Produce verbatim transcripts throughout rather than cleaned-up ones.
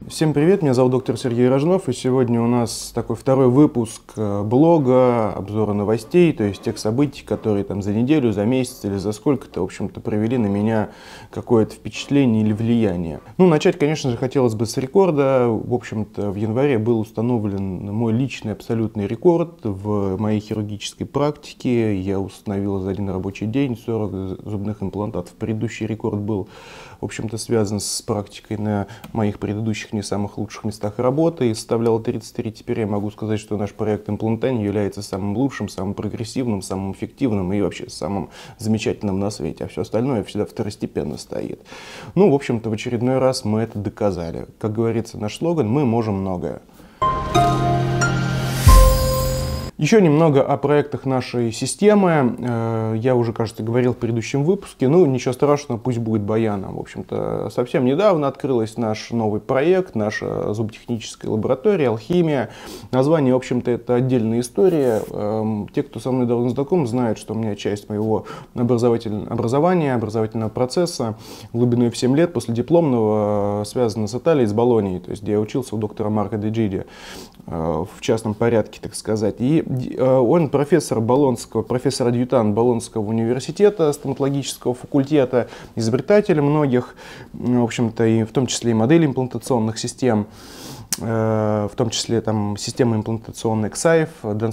Всем привет, меня зовут доктор Сергей Рожнов, и сегодня у нас такой второй выпуск блога, обзора новостей, то есть тех событий, которые там за неделю, за месяц или за сколько-то, в общем-то, провели на меня какое-то впечатление или влияние. Ну, начать, конечно же, хотелось бы с рекорда. В общем-то, в январе был установлен мой личный абсолютный рекорд в моей хирургической практике. Я установил за один рабочий день сорок зубных имплантатов. Предыдущий рекорд был, в общем-то, связан с практикой на моих предыдущих не самых лучших местах работы и составлял тридцать три. Теперь я могу сказать, что наш проект Implantain является самым лучшим, самым прогрессивным, самым эффективным и вообще самым замечательным на свете, а все остальное всегда второстепенно стоит. Ну, в общем-то, в очередной раз мы это доказали. Как говорится наш слоган: мы можем многое. Еще немного о проектах нашей системы. Я уже, кажется, говорил в предыдущем выпуске. Ну, ничего страшного, пусть будет баяном. В общем-то, совсем недавно открылась наш новый проект, наша зуботехническая лаборатория «Алхимия». Название, в общем-то, это отдельная история. Те, кто со мной давно знаком, знают, что у меня часть моего образовательного образования, образовательного процесса глубиной в семь лет после дипломного связана с Италией, с Болоньей, то есть где я учился у доктора Марко де Джиди в частном порядке, так сказать. И он профессор Болонского, профессор-адъютант Болонского университета, стоматологического факультета, изобретатель многих, в общем-то, и в том числе и моделей имплантационных систем, в том числе там система имплантационная Xaif,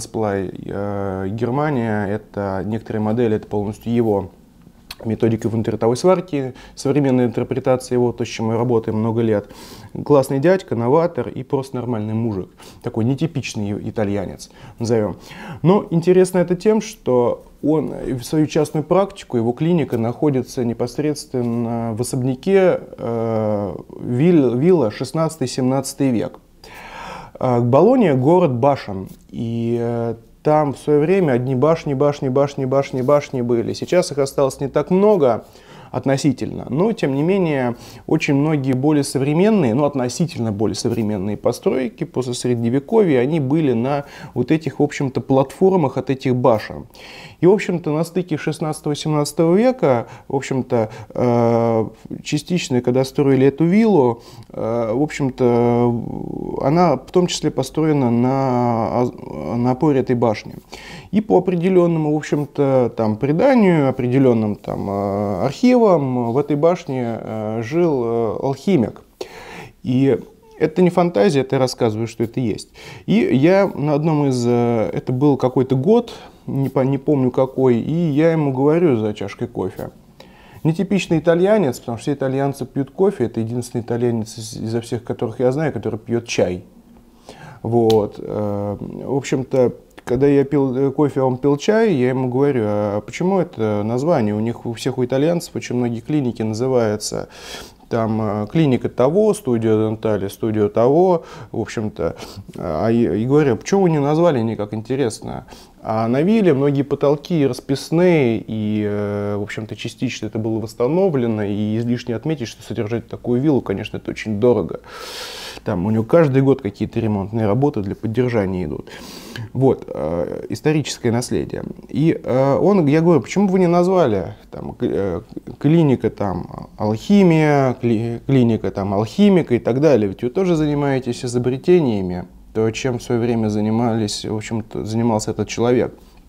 Dentsply Германия, это некоторые модели, это полностью его методика внутриротовой сварки, современная интерпретация его, то, с чем мы работаем много лет. Классный дядька, новатор и просто нормальный мужик. Такой нетипичный итальянец, назовем. Но интересно это тем, что он в свою частную практику, его клиника находится непосредственно в особняке э, вилла шестнадцатый-семнадцатый век. Болонья — город башен. И э, там в свое время одни башни, башни, башни, башни, башни были. Сейчас их осталось не так много относительно, но тем не менее очень многие более современные, ну относительно более современные постройки после Средневековья, они были на вот этих, в общем-то, платформах от этих башен. И, в общем-то, на стыке шестнадцатого-семнадцатого века, в общем-то, э, частично, когда строили эту виллу, э, в общем-то, она в том числе построена на, на опоре этой башни. И по определенному, в общем-то, там преданию, определенным там архивам, в этой башне э, жил э, алхимик. И это не фантазия, это я рассказываю, что это есть. И я на одном из, это был какой-то год, не, не помню какой, и я ему говорю за чашкой кофе. Нетипичный итальянец, потому что все итальянцы пьют кофе, это единственный итальянец изо всех, которых я знаю, который пьет чай. Вот. В общем-то, когда я пил кофе, а он пил чай, я ему говорю: а почему это название? У них у всех, у итальянцев, очень многие клиники называются там клиника того, студия Дентали, студия того, в общем-то. А и говорю: почему вы не назвали никак, интересно? А на вилле многие потолки расписные, и, в общем-то, частично это было восстановлено, и излишне отметить, что содержать такую виллу, конечно, это очень дорого. Там у него каждый год какие-то ремонтные работы для поддержания идут. Вот, э, историческое наследие. И э, он, я говорю: почему вы не назвали там, э, клиника там, алхимия, кли, клиника там, алхимика и так далее? Ведь вы тоже занимаетесь изобретениями, то, чем в свое время занимались, в общем-то, занимался этот человек.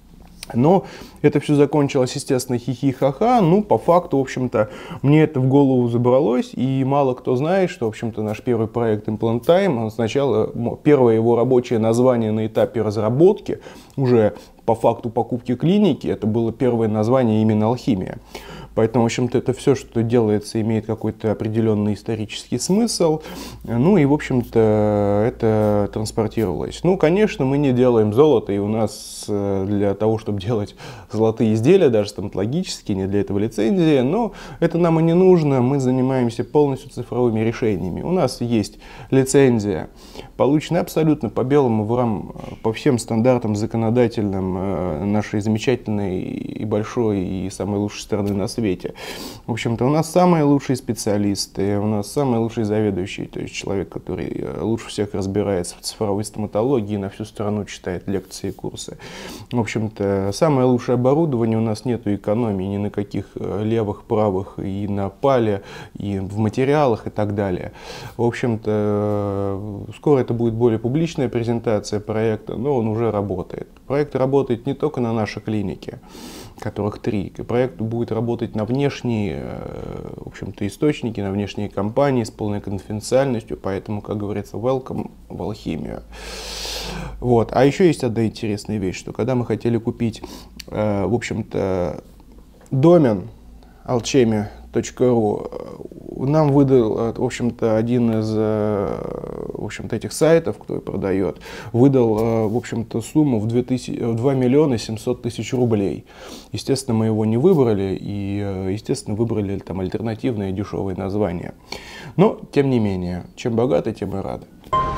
Но это все закончилось, естественно, хихи-ха-ха. Ну, по факту, в общем-то, мне это в голову забралось, и мало кто знает, что, в общем-то, наш первый проект Implantain, он сначала, первое его рабочее название на этапе разработки, уже по факту покупки клиники, это было первое название именно «Алхимия». Поэтому, в общем-то, это все, что делается, имеет какой-то определенный исторический смысл. Ну и, в общем-то, это транспортировалось. Ну, конечно, мы не делаем золото, и у нас для того, чтобы делать золотые изделия, даже стоматологические, нет для этого лицензии, но это нам и не нужно. Мы занимаемся полностью цифровыми решениями. У нас есть лицензия, полученная абсолютно по белому ворам, по всем стандартам законодательным нашей замечательной и большой, и самой лучшей страны на свете. свете. В общем-то, у нас самые лучшие специалисты, у нас самые лучшие заведующие, то есть человек, который лучше всех разбирается в цифровой стоматологии, на всю страну читает лекции и курсы. В общем-то, самое лучшее оборудование, у нас нету экономии ни на каких левых, правых, и на пале, и в материалах и так далее. В общем-то, скоро это будет более публичная презентация проекта, но он уже работает. Проект работает не только на нашей клинике, которых три. Проект будет работать на внешние, в общем-то, источники, на внешние компании с полной конфиденциальностью, поэтому, как говорится, welcome в алхимию. Вот. А еще есть одна интересная вещь, что когда мы хотели купить, в общем-то, домен alchemy точка ру, нам выдал, в общем-то, один из, в общем-то, этих сайтов, кто продает, выдал, в общем-то, сумму в два миллиона семьсот тысяч рублей. Естественно, мы его не выбрали и, естественно, выбрали там альтернативное дешевое название. Но, тем не менее, чем богаты, тем и рады.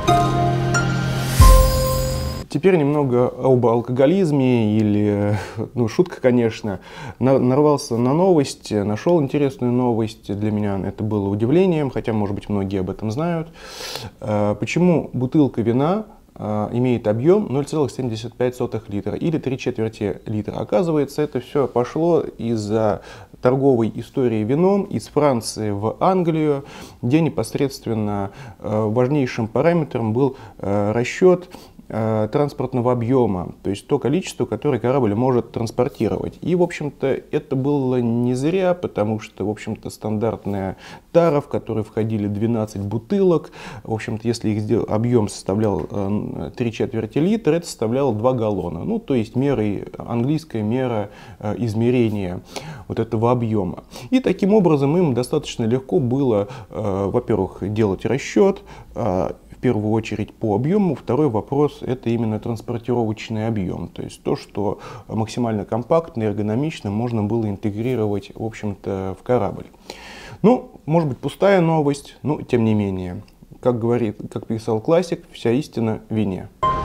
Теперь немного об алкоголизме, или, ну, шутка, конечно, нарвался на новость, нашел интересную новость, для меня это было удивлением, хотя, может быть, многие об этом знают. Почему бутылка вина имеет объем ноль целых семьдесят пять сотых литра или три четверти литра? Оказывается, это все пошло из-за торговой истории вином из Франции в Англию, где непосредственно важнейшим параметром был расчет транспортного объема, то есть то количество, которое корабль может транспортировать. И, в общем-то, это было не зря, потому что, в общем-то, стандартная тара, в которой входили двенадцать бутылок, в общем-то, если их сделал, объем составлял три четверти литра, это составляло два галлона. Ну, то есть мерой, английская мера измерения вот этого объема. И таким образом им достаточно легко было, во-первых, делать расчет, в первую очередь по объему. Второй вопрос — это именно транспортировочный объем, то есть то, что максимально компактно и эргономично можно было интегрировать, в общем-то, в корабль. Ну, может быть, пустая новость, но тем не менее, как говорит, как писал классик, вся истина в вине.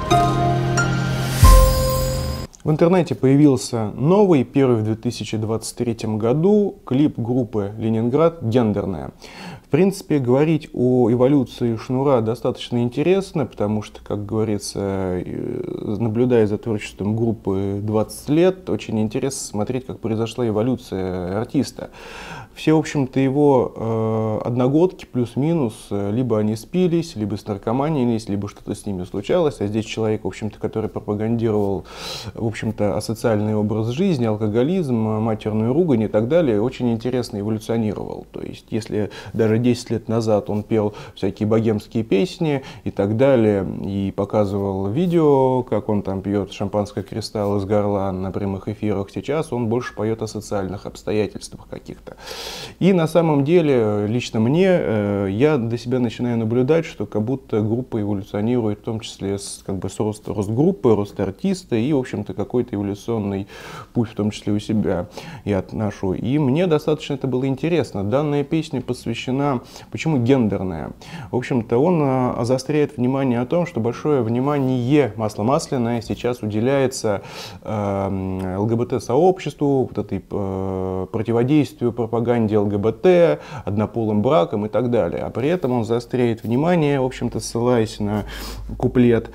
В интернете появился новый, первый в две тысячи двадцать третьем году, клип группы «Ленинград» «Гендерная». В принципе, говорить о эволюции шнура достаточно интересно, потому что, как говорится, наблюдая за творчеством группы двадцать лет, очень интересно смотреть, как произошла эволюция артиста. Все, в общем-то, его э, одногодки плюс-минус, либо они спились, либо снаркоманились, либо что-то с ними случалось. А здесь человек, в общем-то, который пропагандировал, в общем-то, асоциальный образ жизни, алкоголизм, матерную ругань и так далее, очень интересно эволюционировал. То есть, если даже десять лет назад он пел всякие богемские песни и так далее, и показывал видео, как он там пьет шампанское «Кристалл» из горла на прямых эфирах, сейчас он больше поет о социальных обстоятельствах каких-то. И на самом деле, лично мне, я для себя начинаю наблюдать, что как будто группа эволюционирует, в том числе с, как бы, с рост, рост группы, рост артиста и, в общем-то, какой-то эволюционный путь, в том числе у себя, я отношу. И мне достаточно это было интересно. Данная песня посвящена, почему гендерная? В общем-то, он заостряет внимание о том, что большое внимание, масло масляное, сейчас уделяется э, ЛГБТ-сообществу, вот этой э, противодействию, пропаганде ЛГБТ, однополым браком и так далее. А при этом он заостряет внимание, в общем-то, ссылаясь на куплет,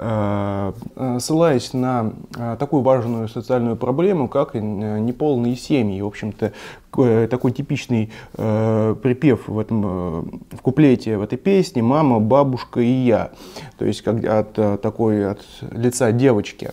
э, ссылаясь на э, такую важную социальную проблему, как неполные семьи. В общем-то, такой типичный э, припев в, этом, э, в куплете в этой песне: «Мама, бабушка и я». То есть как от, от такой от лица девочки.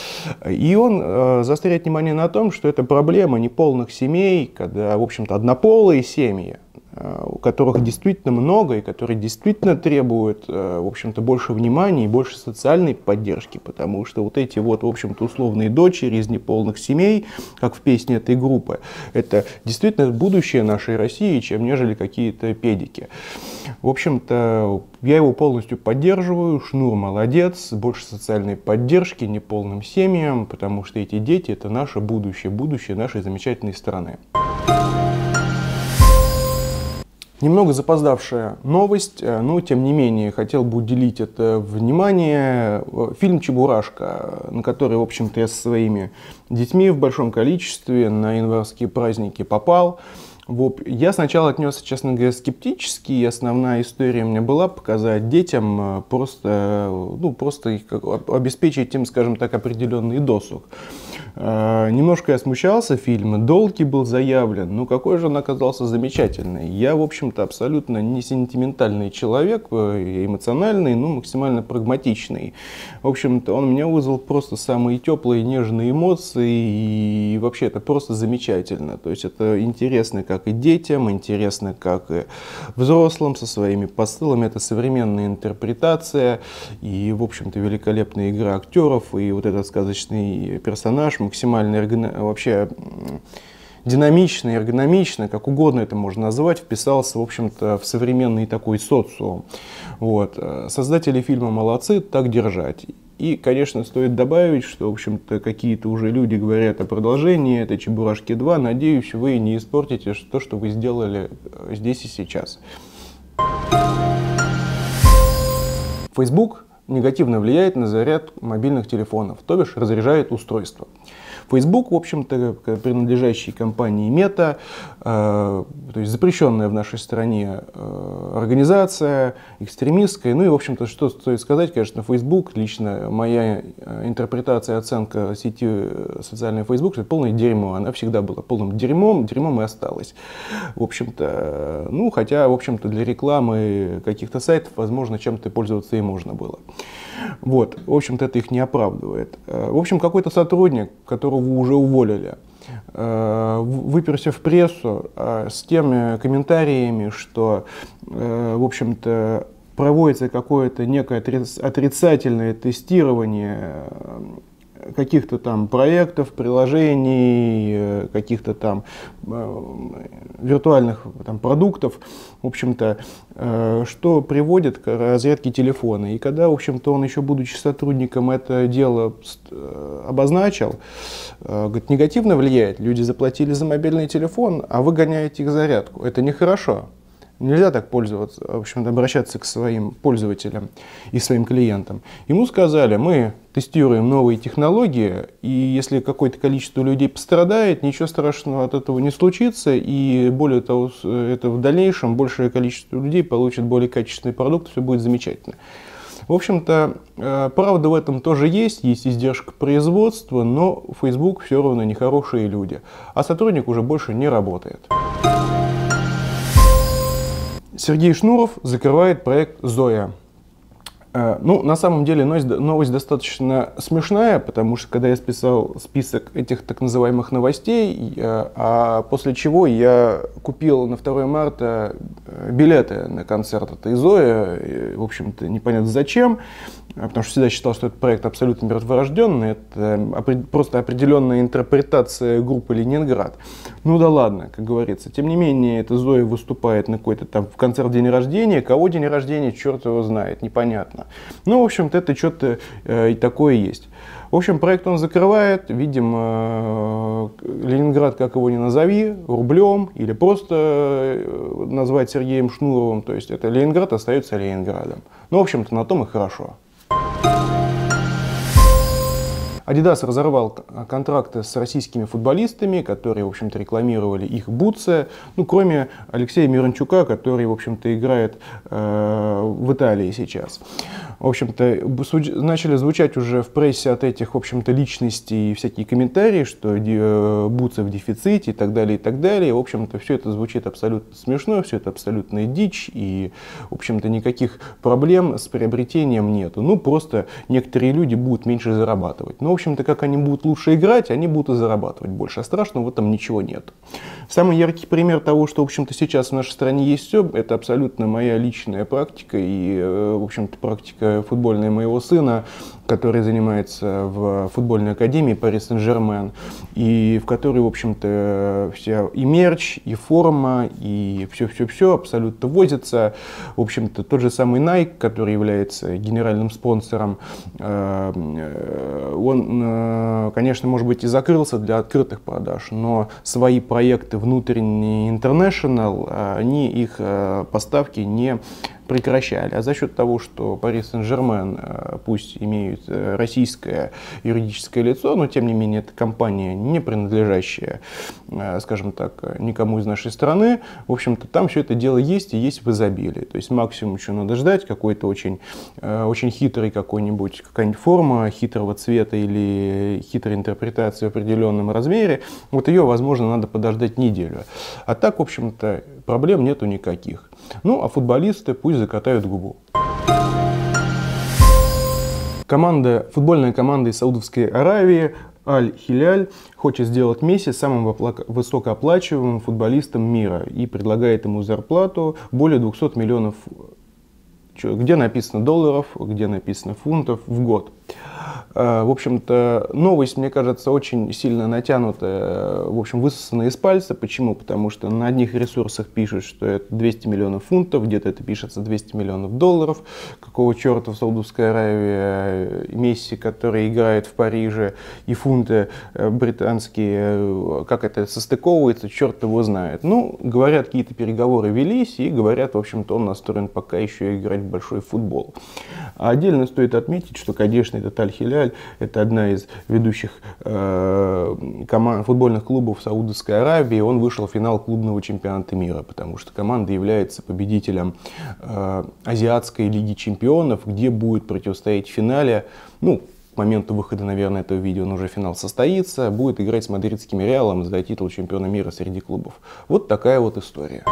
И он э, заостряет внимание на том, что это проблема неполных семей, когда, в общем-то, однополые семьи, у которых действительно много и которые действительно требуют, в общем-то, больше внимания и больше социальной поддержки, потому что вот эти вот, в общем-то, условные дочери из неполных семей, как в песне этой группы, это действительно будущее нашей России, чем нежели какие-то педики. В общем-то, я его полностью поддерживаю, Шнур молодец, больше социальной поддержки неполным семьям, потому что эти дети — это наше будущее, будущее нашей замечательной страны. Немного запоздавшая новость, но тем не менее хотел бы уделить это внимание. Фильм «Чебурашка», на который, в общем-то, я со своими детьми в большом количестве на январские праздники попал. Я сначала отнесся, честно говоря, скептически, и основная история у меня была показать детям просто, ну, просто их, обеспечить им, скажем так, определенный досуг. Немножко я смущался фильма, долгий был заявлен, но какой же он оказался замечательный. Я, в общем-то, абсолютно не сентиментальный человек, эмоциональный, но максимально прагматичный. В общем-то, он меня вызвал просто самые теплые, нежные эмоции, и вообще это просто замечательно. То есть это интересно как и детям, интересно как и взрослым со своими посылами. Это современная интерпретация и, в общем-то, великолепная игра актеров, и вот этот сказочный персонаж максимально эргоном... вообще динамично, эргономично, как угодно это можно назвать, вписался, в общем-то, в современный такой социум. Вот. Создатели фильма молодцы, так держать. И, конечно, стоит добавить, что, в общем-то, какие-то уже люди говорят о продолжении этой «Чебурашки два». Надеюсь, вы не испортите то, что вы сделали здесь и сейчас. Facebook негативно влияет на заряд мобильных телефонов, то бишь разряжает устройство. Facebook, в общем-то, принадлежащий компании Meta, э, то есть запрещенная в нашей стране э, организация, экстремистская. Ну и, в общем-то, что стоит сказать, конечно, Facebook, лично моя интерпретация, оценка сети социальной Facebook, это полное дерьмо. Она всегда была полным дерьмом, дерьмом и осталась. В общем-то, ну, хотя, в общем-то, для рекламы каких-то сайтов, возможно, чем-то пользоваться и можно было. Вот, в общем-то, это их не оправдывает. В общем, какой-то сотрудник, которого уже уволили, выперся в прессу с теми комментариями, что, в общем-то, проводится какое-то некое отрицательное тестирование каких-то там проектов, приложений, каких-то там э, виртуальных там, продуктов, в общем-то, э, что приводит к разрядке телефона. И когда, в общем-то, он еще будучи сотрудником это дело э, обозначил, э, говорит, негативно влияет, люди заплатили за мобильный телефон, а вы гоняете их зарядку. Это нехорошо. Нельзя так пользоваться, в общем-то, обращаться к своим пользователям и своим клиентам. Ему сказали, мы тестируем новые технологии, и если какое-то количество людей пострадает, ничего страшного от этого не случится, и более того, это в дальнейшем большее количество людей получит более качественный продукт, все будет замечательно. В общем-то, правда в этом тоже есть, есть издержка производства, но Facebook все равно нехорошие люди, а сотрудник уже больше не работает. Сергей Шнуров закрывает проект «Зоя». Ну, на самом деле новость достаточно смешная, потому что когда я списал список этих так называемых новостей, а после чего я купил на второе марта билеты на концерт этой Зои, в общем-то, непонятно зачем, потому что всегда считал, что этот проект абсолютно мертворожденный, это просто определенная интерпретация группы «Ленинград». Ну да ладно, как говорится. Тем не менее, эта Зоя выступает на какой-то там концерт день рождения, кого день рождения, черт его знает, непонятно. Ну, в общем-то, это что-то э, такое есть. В общем, проект он закрывает, видимо, э, Ленинград, как его ни назови, рублем или просто э, назвать Сергеем Шнуровым, то есть это Ленинград остается Ленинградом. Ну, в общем-то, на том и хорошо. Adidas разорвал контракты с российскими футболистами, которые, в общем-то, рекламировали их бутсы, ну, кроме Алексея Мирончука, который, в общем-то, играет э, в Италии сейчас. В общем-то, начали звучать уже в прессе от этих, в общем-то, личностей всякие комментарии, что э, бутсы в дефиците и так далее, и так далее. В общем-то, все это звучит абсолютно смешно, все это абсолютная дичь, и, в общем-то, никаких проблем с приобретением нету. Ну, просто некоторые люди будут меньше зарабатывать. Но, в общем-то, как они будут лучше играть, они будут и зарабатывать больше. А страшного в этом ничего нет. Самый яркий пример того, что, в общем-то, сейчас в нашей стране есть все, это абсолютно моя личная практика и, в общем-то, практика футбольная моего сына, который занимается в футбольной академии Пари Сен-Жермен, и в которой, в общем-то, вся и мерч, и форма, и все-все-все абсолютно возится. В общем-то, тот же самый Nike, который является генеральным спонсором, он он, конечно, может быть и закрылся для открытых продаж, но свои проекты внутренние, international, они их поставки не прекращали. А за счет того, что Пари Сен-Жермен, пусть имеют российское юридическое лицо, но тем не менее это компания, не принадлежащая, скажем так, никому из нашей страны, в общем-то там все это дело есть и есть в изобилии. То есть максимум, что надо ждать, какой-то очень, очень хитрый какой-нибудь, какая-нибудь форма хитрого цвета или хитрой интерпретации в определенном размере, вот ее, возможно, надо подождать неделю. А так, в общем-то, проблем нету никаких. Ну, а футболисты пусть закатают губу. Команда, футбольная команда из Саудовской Аравии Аль-Хиляль хочет сделать Месси самым высокооплачиваемым футболистом мира и предлагает ему зарплату более двухсот миллионов, где написано долларов, где написано фунтов в год. В общем-то, новость, мне кажется, очень сильно натянутая, в общем, высосана из пальца. Почему? Потому что на одних ресурсах пишут, что это двести миллионов фунтов, где-то это пишется двести миллионов долларов. Какого черта в Саудовской Аравии Месси, который играет в Париже, и фунты британские, как это состыковывается, черт его знает. Ну, говорят, какие-то переговоры велись, и говорят, в общем-то, он настроен пока еще играть в большой футбол. А отдельно стоит отметить, что, конечно, этот Аль-Хиляль — это одна из ведущих э, команд, футбольных клубов Саудовской Аравии. Он вышел в финал клубного чемпионата мира, потому что команда является победителем э, Азиатской лиги чемпионов, где будет противостоять в финале, ну, к моменту выхода, наверное, этого видео, но уже финал состоится, будет играть с мадридским Реалом за титул чемпиона мира среди клубов. Вот такая вот история.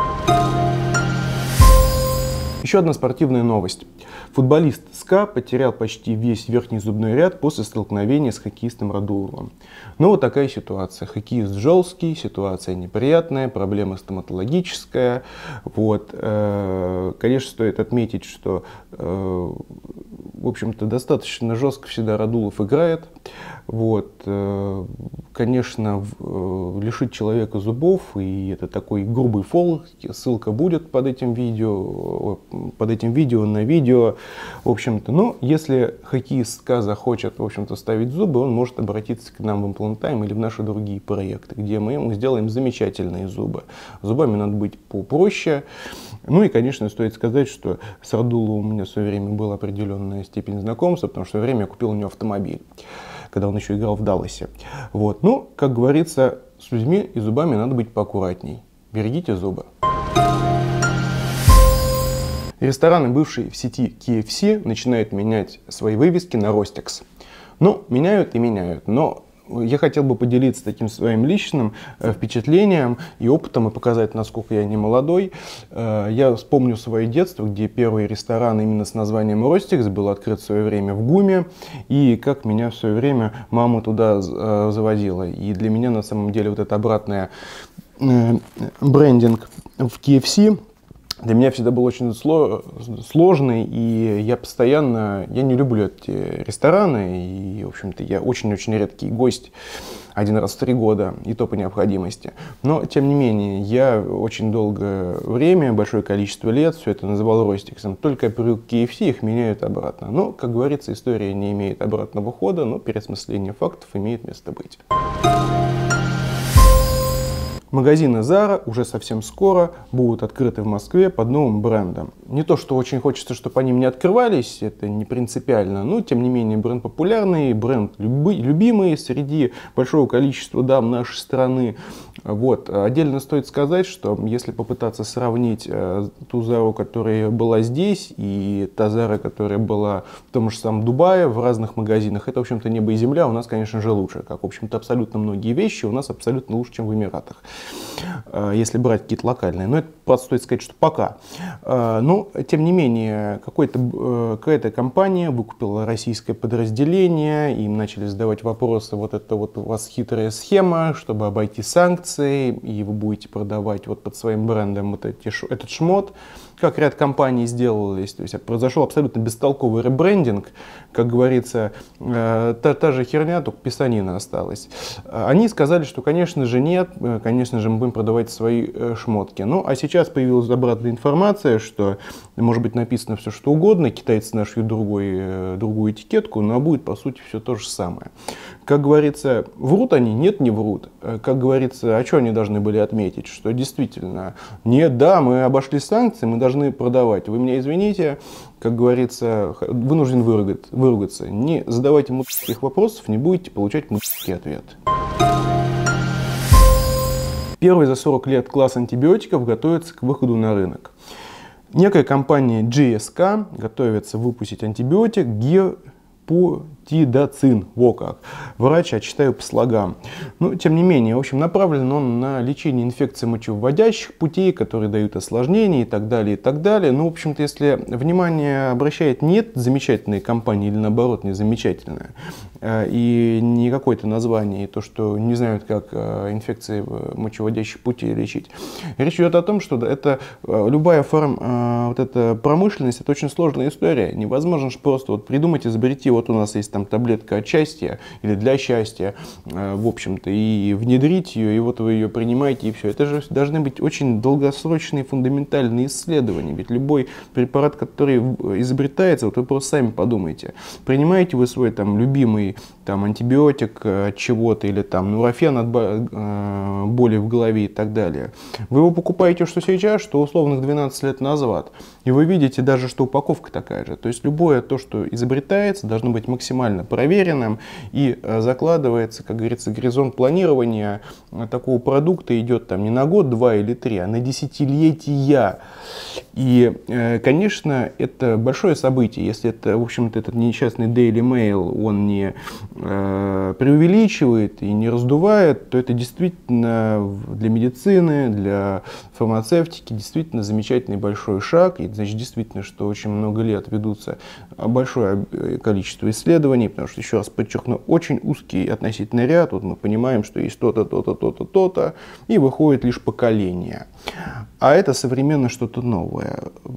Еще одна спортивная новость. Футболист СКА потерял почти весь верхний зубной ряд после столкновения с хоккеистом Радуловым. Ну вот такая ситуация. Хоккеист жесткий, ситуация неприятная, проблема стоматологическая. Вот. Конечно, стоит отметить, что, в общем-то, достаточно жестко всегда Радулов играет. Вот. Конечно, лишить человека зубов, и это такой грубый фол, ссылка будет под этим видео, под этим видео на видео, в общем-то. Но если хоккеист СКА захочет, в общем-то, ставить зубы, он может обратиться к нам в Implantime или в наши другие проекты, где мы ему сделаем замечательные зубы. Зубами надо быть попроще. Ну и, конечно, стоит сказать, что с Радуловым у меня в свое время была определенная степень знакомства, потому что в свое время я купил у него автомобиль, когда он еще играл в Далласе. Вот. Ну, как говорится, с людьми и зубами надо быть поаккуратней. Берегите зубы. Рестораны, бывшие в сети кей эф си, начинают менять свои вывески на Ростикс. Ну, меняют и меняют, но я хотел бы поделиться таким своим личным э, впечатлением и опытом и показать, насколько я не молодой. Э, я вспомню свое детство, где первый ресторан именно с названием Ростикс был открыт в свое время в ГУМе, и как меня в свое время мама туда э, заводила. И для меня на самом деле вот это обратное э, брендинг в кей эф си для меня всегда был очень сложный, и я постоянно, я не люблю эти рестораны, и, в общем-то, я очень-очень редкий гость, один раз в три года, и то по необходимости. Но, тем не менее, я очень долгое время, большое количество лет все это называл Ростиксом. Только при кей эф си их меняют обратно. Но, как говорится, история не имеет обратного хода, но переосмысление фактов имеет место быть. Магазины Zara уже совсем скоро будут открыты в Москве под новым брендом. Не то, что очень хочется, чтобы они не открывались, это не принципиально, но тем не менее бренд популярный, бренд люби, любимый среди большого количества дам нашей страны. Вот. Отдельно стоит сказать, что если попытаться сравнить э, ту Zara, которая была здесь, и та Zara, которая была в том же самом Дубае, в разных магазинах, это, в общем-то, небо и земля у нас, конечно же, лучше. Как, в общем-то, абсолютно многие вещи у нас абсолютно лучше, чем в Эмиратах, если брать какие-то локальные. Но это просто стоит сказать, что пока. Но, тем не менее, какая-то компания выкупила российское подразделение, им начали задавать вопросы, вот это вот у вас хитрая схема, чтобы обойти санкции, и вы будете продавать вот под своим брендом вот эти, этот шмот. Как ряд компаний сделались, то есть произошел абсолютно бестолковый ребрендинг, как говорится, э, та, та же херня, только писанина осталась. Они сказали, что, конечно же, нет, конечно конечно же, мы будем продавать свои шмотки. Ну, а сейчас появилась обратная информация, что может быть написано все что угодно, китайцы нашли другой, другую этикетку, но будет, по сути, все то же самое. Как говорится, врут они? Нет, не врут. Как говорится, а что они должны были отметить? Что действительно, нет, да, мы обошли санкции, мы должны продавать. Вы меня извините, как говорится, вынужден выругаться. выругаться. Не задавайте мудацких вопросов, не будете получать мудацкий ответ. Первый за сорок лет класс антибиотиков готовится к выходу на рынок. Некая компания джи эс кей готовится выпустить антибиотик гепотидацин. Во как. Врач, я читаю по слогам. Но, тем не менее, в общем, направлен он на лечение инфекций мочевыводящих путей, которые дают осложнения и так далее, и так далее. Ну, в общем-то, если внимание обращает нет замечательной компании или наоборот не замечательная, и не какое-то название, и то, что не знают, как инфекции мочевыводящих путей лечить. Речь идет о том, что это любая форма, вот эта промышленность, это очень сложная история. Невозможно же просто вот придумать, изобрети, вот у нас есть там таблетка от счастья или для счастья, в общем-то, и внедрить ее, и вот вы ее принимаете, и все. Это же должны быть очень долгосрочные фундаментальные исследования. Ведь любой препарат, который изобретается, вот вы просто сами подумайте, принимаете вы свой там любимый там антибиотик от чего-то или там нурофен от боли в голове и так далее. Вы его покупаете что сейчас, что условных двенадцать лет назад. И вы видите даже, что упаковка такая же. То есть любое то, что изобретается, должно быть максимально проверенным и закладывается, как говорится, горизонт планирования такого продукта идет там не на год, два или три, а на десятилетия. И, конечно, это большое событие. Если это, в общем-то, этот несчастный Daily Mail, он не э, преувеличивает и не раздувает, то это действительно для медицины, для фармацевтики действительно замечательный большой шаг. И, значит, действительно, что очень много лет ведутся большое количество исследований, потому что, еще раз подчеркну, очень узкий относительный ряд. Вот мы понимаем, что есть то-то, то-то, то-то, то-то, и выходит лишь поколение. А это современно что-то новое.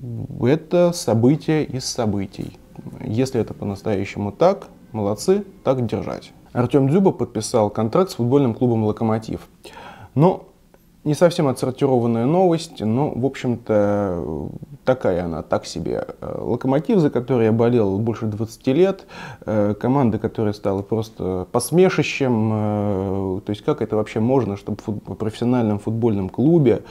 Это событие из событий. Если это по-настоящему так, молодцы, так держать. Артем Дзюба подписал контракт с футбольным клубом «Локомотив». Но не совсем отсортированная новость, но, в общем-то, такая она, так себе. «Локомотив», за который я болел больше двадцати лет, команда, которая стала просто посмешищем. То есть, как это вообще можно, чтобы в профессиональном футбольном клубе,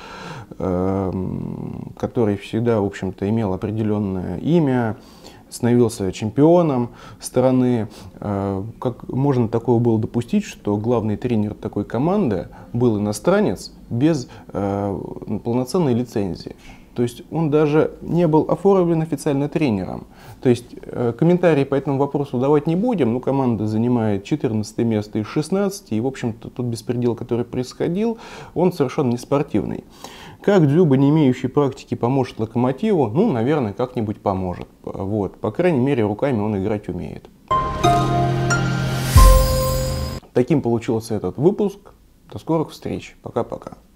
который всегда, в общем-то, имел определенное имя, становился чемпионом страны. Как можно такого было допустить, что главный тренер такой команды был иностранец без полноценной лицензии? То есть он даже не был оформлен официально тренером. То есть комментарии по этому вопросу давать не будем, но команда занимает четырнадцатое место из шестнадцати, и, в общем-то, тот беспредел, который происходил, он совершенно не спортивный. Как Дзюба, не имеющий практики, поможет «Локомотиву»? Ну, наверное, как-нибудь поможет. Вот. По крайней мере, руками он играть умеет. Таким получился этот выпуск. До скорых встреч. Пока-пока.